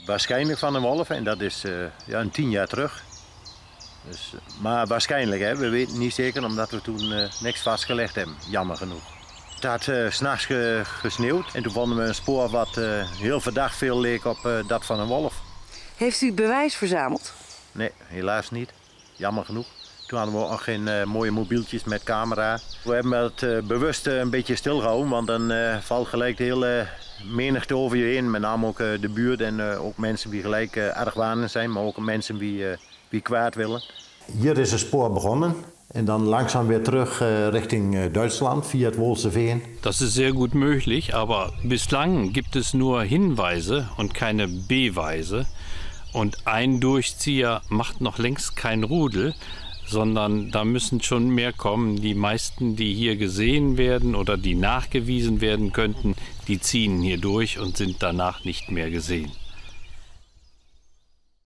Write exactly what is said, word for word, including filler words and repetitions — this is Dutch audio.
Waarschijnlijk van een wolf en dat is uh, ja, een tien jaar terug. Dus, maar waarschijnlijk, hè? We weten niet zeker omdat we toen uh, niks vastgelegd hebben, jammer genoeg. Het had uh, 's nachts ge gesneeuwd en toen vonden we een spoor wat uh, heel verdacht veel leek op uh, dat van een wolf. Heeft u bewijs verzameld? Nee, helaas niet. Jammer genoeg. Toen hadden we ook nog geen uh, mooie mobieltjes met camera. We hebben het uh, bewust uh, een beetje stilgehouden, want dan uh, valt gelijk de hele menigte over je heen. Met name ook uh, de buurt en uh, ook mensen die gelijk uh, argwanend zijn, maar ook mensen die, uh, die kwaad willen. Hier is het spoor begonnen en dan langzaam weer terug uh, richting uh, Duitsland via het Wohlseveen. Das ist sehr gut möglich, aber bislang gibt es nur Hinweise und keine Beweise. Und ein Durchzieher macht noch längst kein Rudel, sondern da müssen schon mehr kommen. Die meisten, die hier gesehen werden oder die nachgewiesen werden könnten, die ziehen hier durch und sind danach nicht mehr gesehen.